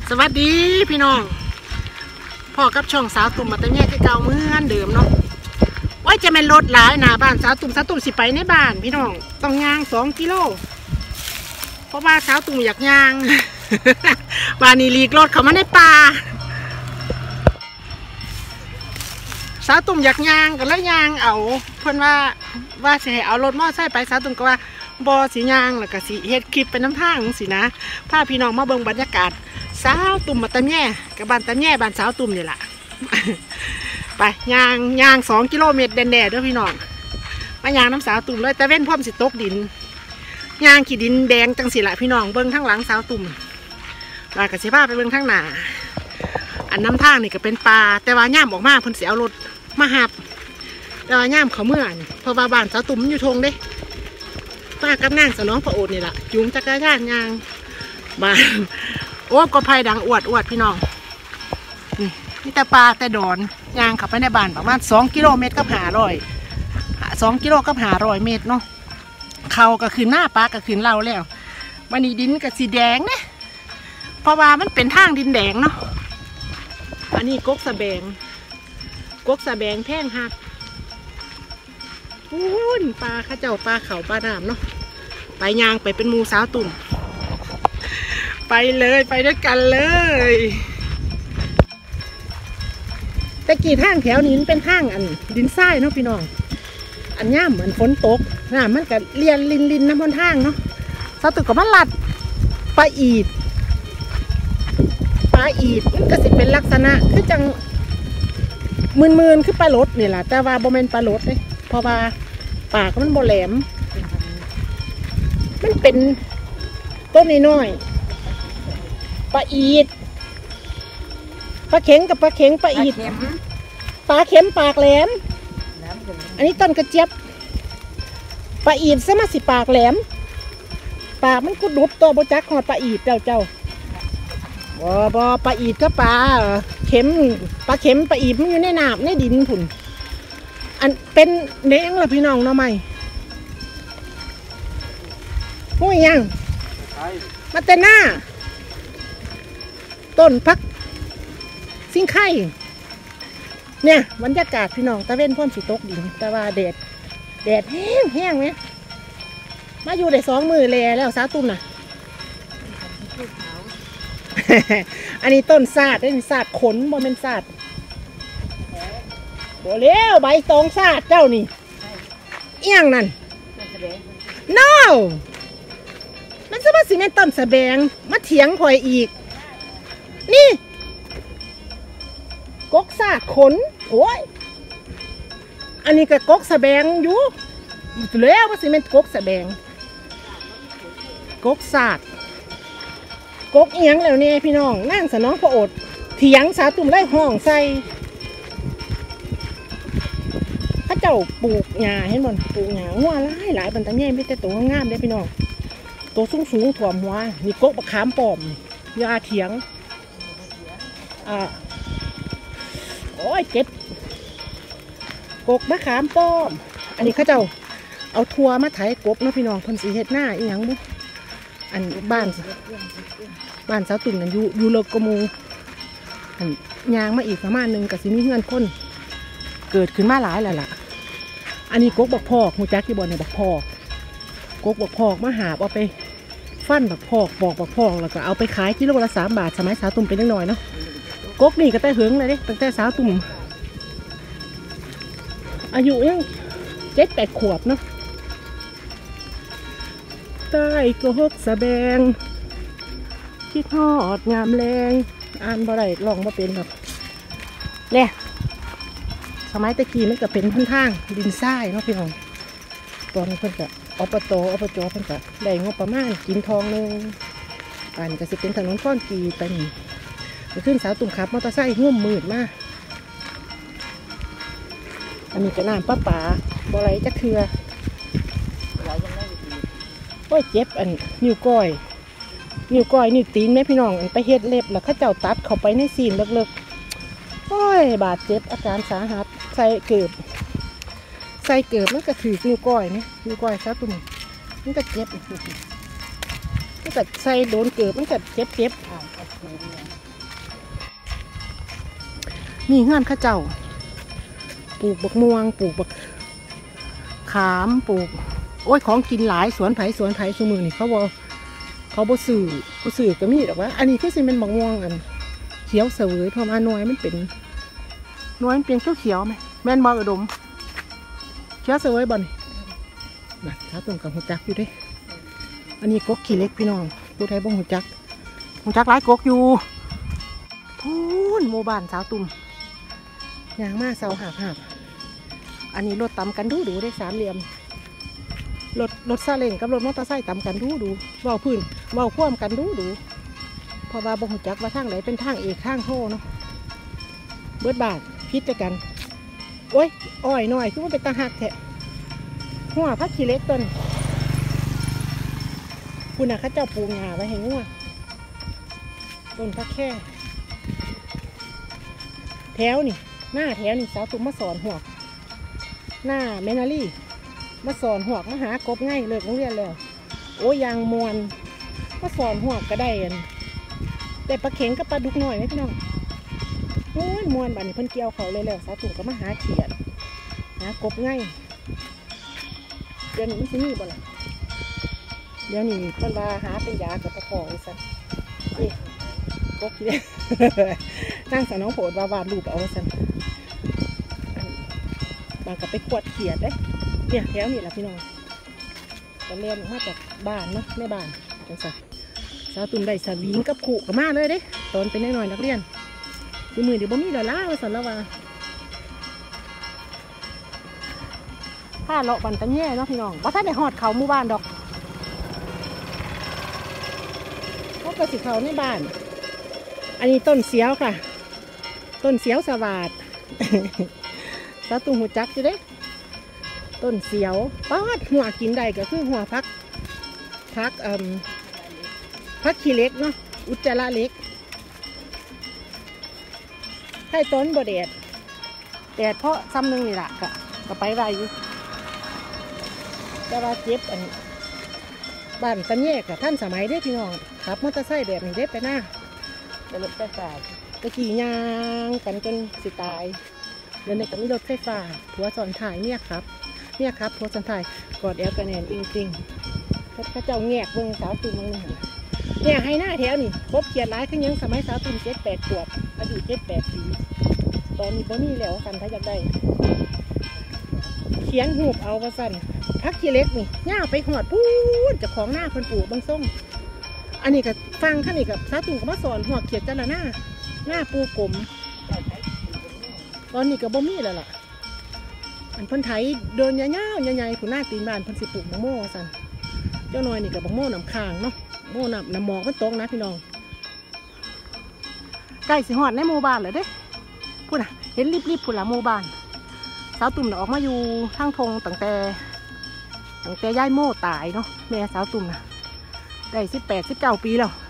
สวัสดีพี่น้องพ่อกับช่องสาวตุ่มมาแต่แง่ที่เก่าเหมือนเดิมเนาะว่าจะเป็นรถหลายหน้าบ้านสาวตุ่มสิไปในบ้านพี่น้องต้องย่าง2 กิโลเพราะว่าสาวตุ่มอยากย่าง บ้านนี้ลีกรถเขามาในป่าสาวตุ่มอยากย่างกันแล้วย่างเอาเพื่อนว่าสิให้เอารถมอไซค์ไปสาวตุ่มก็ว่าบอสีย่างแล้วก็สีเฮ็ดคลิปเป็นน้ำทางสินะพาพี่น้องมาเบิ่งบรรยากาศสาวตุ่มมาตะแง่กับบ้านตะแง่บ้านสาวตุ่มนี่แหละ ไปย่าง2 กิโลเมตรแดนๆด้วยพี่น้องมาย่างน้ำสาวตุ่มเลยแต่เว้นพร้อมสิตกดินย่างขี้ดินแดงจังสิละพี่น้องเบิ่งทั้งหลังสาวตุ่มลากระสิพาไปเบิ่งทั้งหน้าอันน้ำทางนี่ก็เป็นปลาแต่ว่าย่ามออกมาเพิ่นสิเอารถมาหับแต่ว่าย่ามเขาเมื่อนเพราะว่าบ้านสาวตุ่มมันอยู่ทงเด้ป้ากับนางสนองพระโอษฐ์นี่แหละจุงจักรยานย่างบ้านโอ้ก็ไผ่ดังอวดพี่น้องนี่แต่ปลาแต่ดอนย่างขับไปในบ้านประมาณ2 กิโลเมตรกับ2 กิโลกับ500 เมตรเนาะเขาก็คือหน้าปลาก็คือเราแล้ววันนี้ดินก็สีแดงเนี่ยเพราะว่ามันเป็นทางดินแดงเนาะอันนี้กกสะแบงแพงหักปลาข้าเจ้าปลาเขาปลาน้ำเนาะไปยางไปเป็นมูสาวตุ่มไปเลยไปด้วยกันเลยแต่กี่ทางแถวนี้เป็นทางอันดินทรายเนาะพี่น้องอันย่ามเหมือนฝนตกน้ำมันก็เลียนลินน้ำบนทางเนาะสาวตุ่มก็มันลัดปลาอีดมันก็สิเป็นลักษณะคือจังมืนคือปลาลดนี่แหละแต่ว่าโบเมนปลาลดเลยเพราะว่าปากมันโบแหลมมันเป็นต้นน้อยปลาอีดปลาเข็งกับปลาเข็งปลาอีดปลาเข็มปากแหลมอันนี้ต้นกระเจี๊ยบปลาอีดซะมาสิปากแหลมปากมันกุดดุดตัวโบจักหอดปลาอีดเจ้าบอปลาอีดก็ปลาเข็มปลาเข็มปลาอีดมันอยู่ในน้ำในดินผุนอันเป็นเน้งละพี่น้องเนาะไหมพูดยังมาเตน่าต้นพักซิ่งไข่เนี่ยบรรยากาศพี่น้องตะเว้นพ่นสีตกดินแต่ว่าแดดแห้งไหมมาอยู่ได้2 มือแล้วสาตุ่มน่ะ อันนี้ต้นศาสตร์นี่ศาสตร์ขนบ่เป็นศาสตร์โอ้เลี้ยวใบตองศาสตร์เจ้านี่เอียงนั่น no มันจะมาสิเป็นต้นสะแบงมาเถียงคอยอีกนี่กกศาสตร์ขนโอ้ยอันนี้ก็กกสะแบงอยู่แล้วมาสิเป็นกกสะแบงกกศาสตร์กกเอียงแล้วเนี่ยพี่น้องนั่งสนองพระโอษฐ์เถียงสาวตุ่มไล่ห้องใส่ข้าเจ้าปลูกหญ้าเห็นบ่ปลูกหญ้าหัวหลายบรรทัดใหญ่ไม่แต่ตัวงามได้พี่น้องตัวสูงถ่วมหัวมีกกมะขามป้อมยาเถียงโอ้ยเจ็บกกมะขามป้อมอันนี้ข้าเจ้าเอาทัวมาไถกบเนาะพี่น้องคนสีเฮ็ดหน้าอีหยังบุอันบ้านสาวตุ่มนั่นอยู่โลกมูอันยางมาอีกประมาณนึงกับสิมีเงื่อนคนเกิดขึ้นมาหลายแล้วล่ะอันนี้กกบักพอกหูจักที่บอลในบักพอกกกบักพอกมาหาเอาไปฟันบักพอกบอกบักพอกแล้วก็เอาไปขายกิโลละ3 บาทสมัยสาวตุ่มเป็นน้อยเนาะกกนี่ก็แต่เหิงเลยเด้ตั้งแต่สาวตุ่มอายุยัง7-8 ขวบเนาะใต้กกสะแบงคิดทอดงามแรงอ่านบ่ได้ลองบ่เป็นแบบเนี่ยสมัยตะกี้มันก็เป็นทางดินทรายเนาะพี่น้องตอนนี้เพิ่นก็อบจเพิ่นก็ได้งบประมาณกินทองนึงอันก็สิเป็นถนนข้อนกีไปนี่ขึ้นสาวตุ่มขับมอเตอร์ไซค์ง่วมมืดมากอันนี้ก็น้ำปลาบ่ไรจักเทือโอ้ยเจ็บอันนิ้วก้อยนิ้วตีนแม่พี่น้องไปเฮ็ดเล็บแล้วข้าเจ้าตัดเข้าไปในซีนเลิกๆโอ้ยบาดเจ็บอาการสาหัสใส่เกือบมันก็ถือนิ้วก้อยนี่นิ้วก้อยซะตุ่มมันก็เจ็บมันก็ใส่โดนเกือบมันก็เจ็บมีเฮือนข้าเจ้าปลูกบักม่วงปลูกบักขามปลูกโอ้ยของกินหลายสวนไผ่สมือนี่เขาบ่สื่อก็มีหรอกว่าอันนี้คือสิเป็นบักม่วงอันเขียวเสวยพอมาหน่วยมันเป็นเขียวไหมแม่นบ่อุดมเขียวเสวยบ่นี่นะถ้าตุ่มกับหัวจักอยู่เด้อันนี้กกขี้เล็กพี่น้องดูไทยบ่หัวจักหลายกกอยู่พูนโมบานสาวตุ่มยางมาเสาหักอันนี้รถตำกันดูได้สามเหลี่ยมรถซาเล้งกับรถมอเตอร์ไซค์ตำกันดูเว้าพื้นเว้าคว่ำกันดูเพราะว่าบ่ฮู้จักว่าทางไหนเป็นทางเอกทางโทเนาะเบิดบาทพิษกันโอ้ยอ้อยหน่อยคือมันเป็นตาหักแท้หัวพักขี้เล็กต้นคุณน่ะเขาเจ้าปลูกหญ้าไว้ให้งัวต้นพักแค่แถวนี่หน้าแถวนี่สาวตุ้มมาสอนหัวหน้าแมนาลี่มาสอนหัวมาหากบง่ายเลิกโรงเรียนแล้วโอ้ยยางมวนมาสอนหัวก็ได้แต่ปลาเข็งกับปลาดุกหน่อยไหมพี่น้องโอ้ยมวนบ้านนี้เพิ่นเกี่ยวเขาเลยแล้วสาวตุ้มก็มาหาเขียดหากบง่ายเดี๋ยวนี้มันสิมีบ่ล่ะเดี๋ยวนี้เพิ่นว่าหาเป็นยากับปลาคอเลยซะนี่กบเลยนั่งสาวน้องโผล่วาดรูปเอาซะบางกับไปขวดเขียดได้เนี่ยแถวนี่แหละพี่น้องตอนเรียนมาจากบ้านเนาะในบ้านจังสักสาวตุ่มได้สวิงกับขู่กับมาเลยเด้ตอนเป็นน้อยนักเรียนดูมือเดี๋ยวบ่มีดอลลาร์มาสั่นแล้วว่าถ้าเลาะบันตะแย่เนาะพี่น้องว่าถ้าได้หอดเขาหมู่บ้านดอกเขาก็สิเขาในบ้านอันนี้ต้นเสียวค่ะต้นเสียวสวัสดสาวตุ่มหูจักอยู่เด้ต้นเสียวป้าดหัวกินได้ก็คือหัวพักขี้เล็กเนาะอุจจาระเล็กให้ต้นบ่แดดเพราะซ้ำนึงนี่แหละก็ไปไรอยู่แต่ว่าเจ็บอันบ้านตะแยกกับท่านสมัยได้พี่น้องขับมอเตอร์ไซค์แบบนี้ได้ไปหน้าแต่รถไฟฟ้าตะกี้ยางกันจนสิตายเดี๋ยวนี้ก็มีรถไฟฟ้าผัวสอนถ่ายเนี่ยครับผัวสอนถ่ายกอดแอลกันแนนจริงๆเขาเจ้าแงกเบิ้งสาวตุ่มมึงเนี่ยให้หน้าแถวนี่พบเขียนร้ายขึ้นยังสมัยสาวตุ่ม7-8 ขวบอายุ7-8 ปีตอนนี้บ่มีแล้วกันถ้าอยากได้เขียนหูบเอาว่าสั่นพักขี้เล็กนี่ย่าไปหอดพูดจากของหน้าคนปลูกบางส้มอันนี้กับฟังท่านนี่กับสาวตุ่มก็มาสอนหัวเขียดจันละหน้าปูกลมตอนนี้กับบ่มีแล้วล่ะอันเพิ่นไถเดินยาวๆใหญ่ๆผู้หน้าตีนบ้านเพิ่นสิปลูกบักโม่สั่นเจ้าน้อยนี่กับบักโม่น้ำค้างเนาะโม่น้ำหมอกมันตกนะพี่น้องใกล้สิหอดในหมู่บ้านเลยเด้พูดน่ะเห็นรีบๆพูดละหมู่บ้านสาวตุ่มออกมาอยู่ทางทงตั้งแต่ย่ายโม่ตายเนาะแม่สาวตุ่มน่ะได้18-19 ปีแล้ว